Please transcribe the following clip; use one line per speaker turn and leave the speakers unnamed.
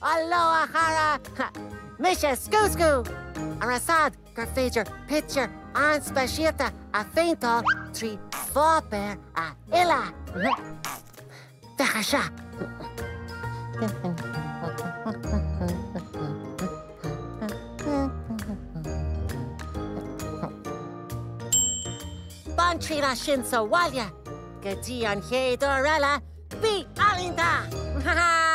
Aloha Hara, Misha Skoo, Arasad, Garfager, Pitcher, An Spashita, a Faintal, Tree, Foper, a Illa, Vechasha. Bon Trina Shinso Walya, Gati on Dorella, Be Alinda.